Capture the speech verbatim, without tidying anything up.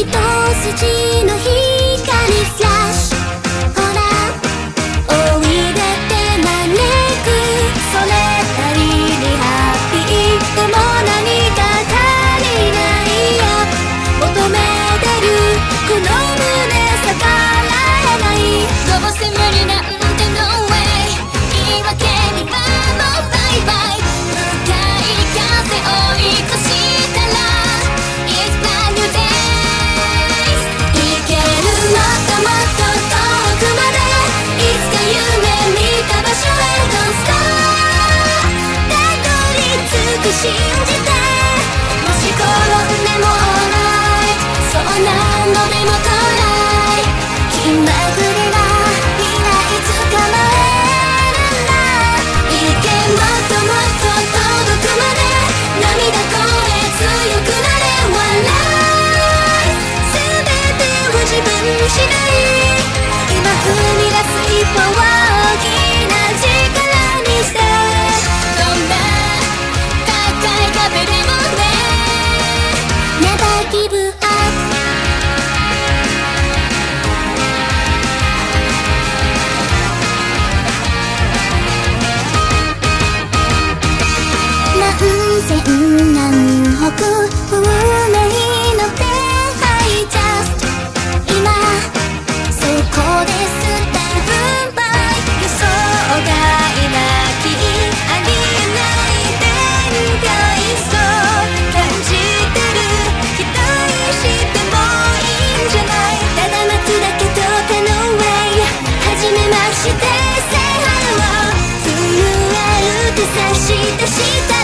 一筋の光フラッシュ、ほらおいでって招く、それなりにハッピーでも何か足りないや、求めてるこの胸逆らえない、どうせ無理なんて No way、 言い訳にはもうバイバイ、向かい風追い越したら It's brand new days、 いけるもっともっと遠くまで、いつか夢見た場所へ Don't stop、 たどり着く信じて、もし転んでも alright、 そう何度でもトライ、気まぐれな未来捕まえるんだ、いけもっともっと届くまで、涙これ強くなれ One life、 全てを自分次第、今踏み出す一歩は大きな力にして、どんな高い壁でもね Never give up、何千何億運命の手配 Just 今そこでスタンドバイ、予想外なきありえない展開、そう感じてる、期待してもいいんじゃない、ただ待つだけと手の上、初めまして Say hello、 震える手差し出した